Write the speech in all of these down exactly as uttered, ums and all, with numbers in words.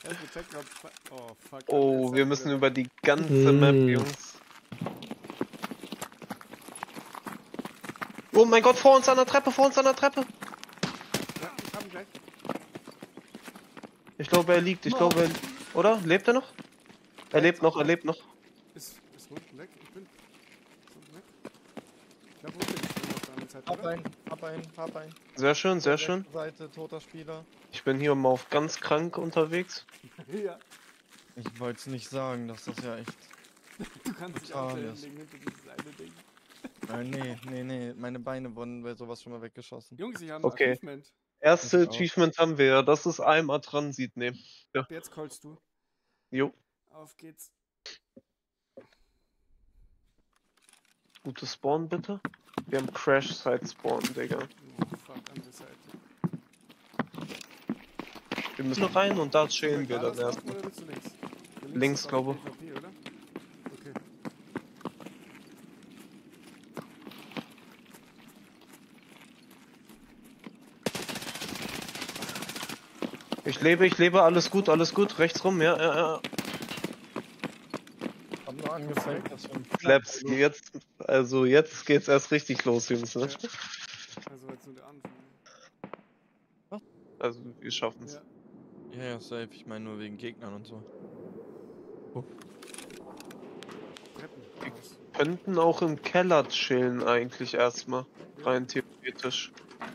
Erstmal checken, ob... Oh, fuck. Oh, wir müssen über die ganze Map, Mm. Jungs. Oh mein Gott, vor uns an der Treppe, vor uns an der Treppe. Ja, ich hab ihn gleich. Ich glaube, er liegt, ich glaube, er... Oder? Lebt er noch? Er lebt noch, er lebt noch. Ist, ist unten weg? Ich bin... Ist unten weg? Ich glaube, unten ist auf der anderen Seite, Hab oder? ein, hab ein, hab ein. Sehr schön, sehr schön. Seite, toter Spieler. Ich bin hier mal auf ganz krank unterwegs. Ja. Ich wollte es nicht sagen, dass das ja echt... Du kannst dich auch Total hinlegen hinter dieses eine Ding. Äh, nee, nee, nee, meine Beine wurden bei sowas schon mal weggeschossen. Jungs, ich habe ein Okay. Achievement. Erste Ich auch. Achievement haben wir ja, das ist einmal Transit nehmen. Ja. Ab jetzt callst du. Jo, Auf geht's. gutes Spawn bitte. Wir haben Crash Side Spawn, Digga. Oh, fuck, andere Seite. Wir müssen rein und da chillen Soll wir ich dann geradeaus erstmal. machen oder willst du links? Ja, Links, ist doch glaube. PvP, oder? Okay. Ich lebe, ich lebe, alles gut, alles gut. Rechts rum, ja, ja, ja. Hab nur angezeigt, dass wir einen Claps, jetzt, also jetzt geht's erst richtig los, Jungs, ne? Ja. Also jetzt nur der Anfang. Also wir schaffen's. Ja. Ja, ja, safe. Ich meine nur wegen Gegnern und so. Treppen. Raus. Könnten auch im Keller chillen eigentlich erstmal. Rein theoretisch.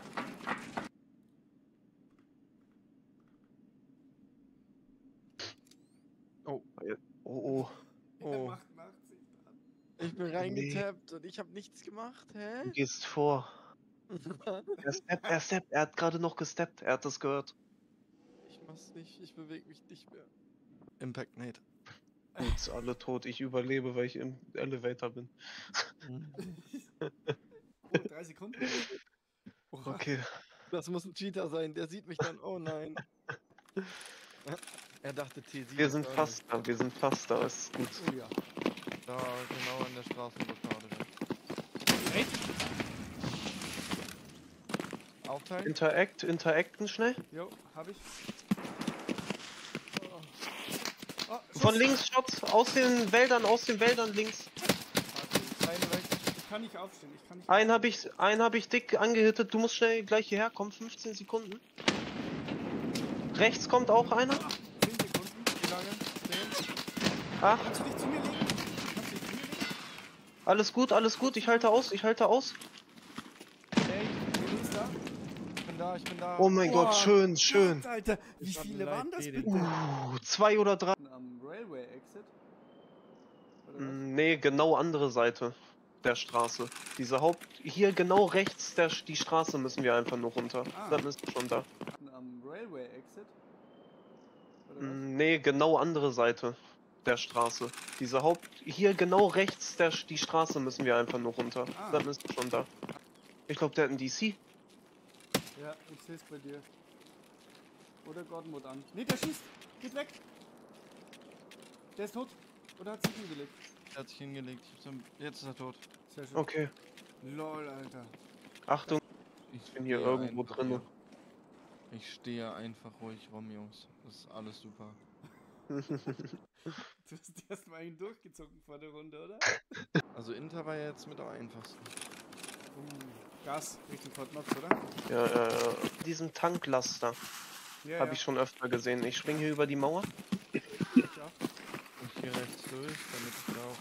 Oh. Oh, oh. Er Oh. macht achtzig dran. Ich bin reingetappt und ich habe nichts gemacht, hä? Du gehst vor. Er steppt, er steppt, er hat gerade noch gesteppt, er hat das gehört. Ich mach's nicht, ich bewege mich nicht mehr. Impact Nate. Jetzt alle tot, ich überlebe, weil ich im Elevator bin. Oh, drei Sekunden. Oha. Okay. Das muss ein Cheater sein, der sieht mich dann. Oh nein. Er dachte T sieben. Wir sind fast da, wir sind fast da, ist gut. Oh ja. Da, genau an der Straßenblockade. Echt? Aufteilen? Interact, interacten schnell. Jo, hab ich. Oh. Oh, Von Schuss. links Shots, aus den Wäldern, aus den Wäldern links. Eine weg. Ich kann nicht aufstehen. Ich kann nicht Einen habe ich, einen habe ich dick angehittet. Du musst schnell gleich hierher kommen, fünfzehn Sekunden. Rechts kommt auch einer. zehn Sekunden. Wie lange? zehn. Acht. Kannst du dich zu mir legen? Kannst du dich zu mir legen? Alles gut, alles gut. Ich halte aus, ich halte aus. Ey, wen ist da? Ich bin da, ich bin da. Oh mein Boah. Gott, schön, schön. Gott, Alter, wie Ich hab viele ein waren das Light-Edit. bitte? Uh, zwei oder drei. Am Railway Exit? Oder was? Mm, Nee, genau andere Seite der Straße. Diese Haupt... Hier genau rechts der, die Straße müssen wir einfach nur runter. Ah. Dann ist schon da. Am Railway Exit? Oder was? Mm, Nee, genau andere Seite der Straße. Diese Haupt... Hier genau rechts der, die Straße müssen wir einfach nur runter. Ah. Dann ist schon da. Ich glaube, der hat einen D C. Ja, ich seh's bei dir. Oder Godmode an. Ne, der schießt! Geht weg! Der ist tot. Oder hat sich hingelegt? Er hat sich hingelegt. Ich hab's am- Jetzt ist er tot. Sehr schön. Okay. Lol, Alter. Achtung, Ich bin hier stehe irgendwo einfach drin. hier. Ich stehe einfach ruhig rum, Jungs. Das ist alles super. Du hast erstmal einen durchgezogen vor der Runde, oder? Also Inter war ja jetzt mit am einfachsten. Uh, Gas Richtung Fort Knox, oder? ja, ja, ja. Diesen Tanklaster Ja, habe ich schon öfter gesehen. Ich springe hier über die Mauer. Ich auch. Ich gehe rechts durch, damit ich da auch...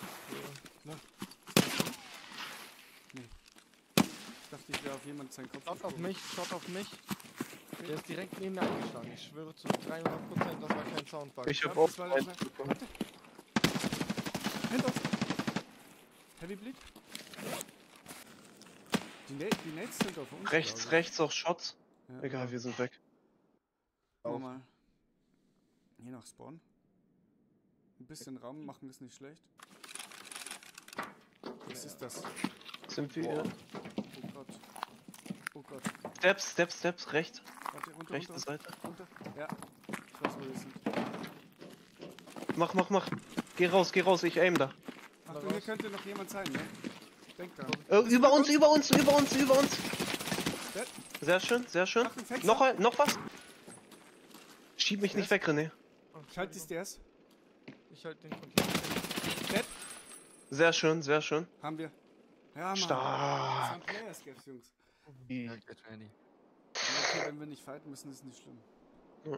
Ich dachte, ich wäre auf jemand seinen Kopf. Schaut auf gesprungen. mich, schaut auf mich. Der ist direkt neben mir eingeschlagen. Ich schwöre zu dreihundert Prozent, das war kein Soundbug. Ich habe Ja, auch das war einen das- bekommen. Hinter uns! Heavy Bleed? Die, Na die Nades sind auf uns. Rechts, glaub ich. rechts auch Shots. Ja. Egal, wir sind weg. Gucken wir mal. Hier nach Spawn. Ein bisschen Raum machen ist nicht schlecht. Was ist das? Sind wir. Boah. Oh Gott. Oh Gott. Steps, Steps, Steps, rechts. Warte, runter, Rechte runter, Seite. runter. Ja. Ich weiß, wo wir sind. Mach, mach, mach. Geh raus, geh raus, ich aim da. Achtung, hier könnte noch jemand sein, ne? Denk dran. Äh, über uns, über uns, über uns, über uns. Dead. Sehr schön, sehr schön. Achtung, Fenster. Noch ein, noch was? Schieb mich nicht weg, René. Oh, Ich halte die Stairs. Ich halte den Container. Dead. Sehr schön, sehr schön. Haben wir. Ja, Mann. Das Stark. waren Player-Scavs, Jungs. Ja, get ready. Okay, wenn wir nicht fighten müssen, ist nicht schlimm. Ja.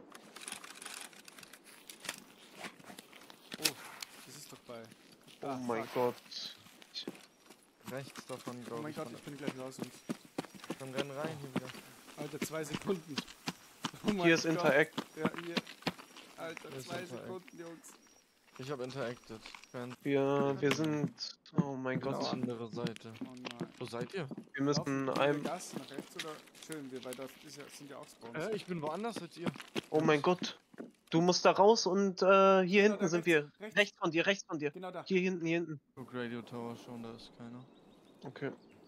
Oh, das ist doch bei. Oh Ah, mein fuck. Gott. Rechts davon, Oh glaube mein ich. Gott, von- ich bin gleich raus. Und Dann renn rein hier wieder. Alter, zwei Sekunden. Oh mein Hier ist Gott. Interact. Ja, hier. Alter, Hier ist zwei Interact. Sekunden, Jungs. Ich habe interacted. Renn Wir, wir sind. Oh mein genau Gott. andere Seite. Oh nein. Wo seid ihr? Wir müssen Laufen wir einem. Gas nach rechts oder chillen wir? Weil da ist ja, sind ja auch Spawns. Äh, ich bin woanders als ihr. Oh mein Gott. Du musst da raus und äh, hier Genau, hinten da sind rechts, wir. rechts. Rechts von dir, rechts von dir. Genau da. Hier hinten, hier hinten. Guck Radio Tower schon, da ist keiner. Okay.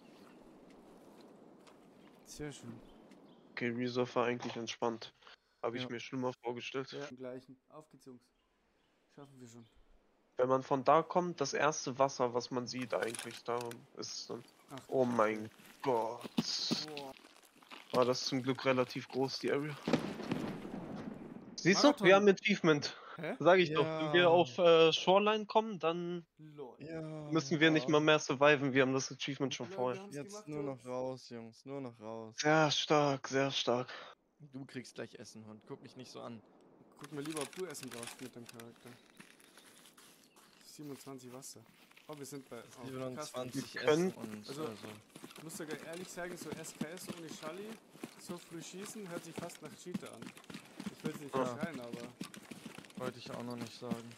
Sehr schön. Okay, Reserve war eigentlich entspannt. Habe ich Ja. mir schlimmer vorgestellt. Ja, im gleichen. Auf geht's, Jungs. Schaffen wir schon. Wenn man von da kommt, das erste Wasser, was man sieht eigentlich, da ist dann. Ach, Oh mein Gott. boah. War das zum Glück relativ groß, die Area. Siehst du, Marathon. wir haben Achievement. Hä? Sag ich doch, wenn wir Ja. auf äh, Shoreline kommen, dann Lol. Ja. müssen wir nicht mal mehr surviven. Wir haben das Achievement schon Ja, wir vorher. haben's Jetzt gemacht, nur noch Jungs. raus, Jungs. Nur noch raus. Sehr stark, sehr stark. Du kriegst gleich Essen, Hund. Guck mich nicht so an. Guck mal lieber, ob du Essen brauchst mit deinem Charakter. siebenundzwanzig Wasser. Oh, wir sind bei. Oh, siebenundzwanzig Wir Essen können- und Also- also. Ich muss sogar ehrlich sagen, so S K S ohne Schalli, so früh schießen, hört sich fast nach Cheater an. Ich will es nicht Ja. verschreien, aber. Wollte ich auch noch nicht sagen.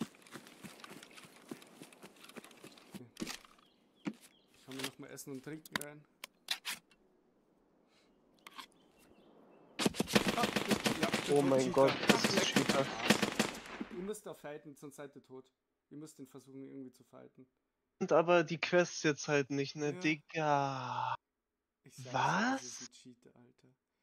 Ich hau mir nochmal Essen und Trinken rein. Ah, das, ja, der Oh Tod mein Cheater. Gott, das Ach, ist leck mich Cheater. am Arsch. Ihr müsst da fighten, sonst seid ihr tot. Ihr müsst den versuchen irgendwie zu fighten. Und aber die Quests jetzt halt nicht, ne, Ja. Digga. Ich sag's dir, das Was? ist ein Cheater, Alter.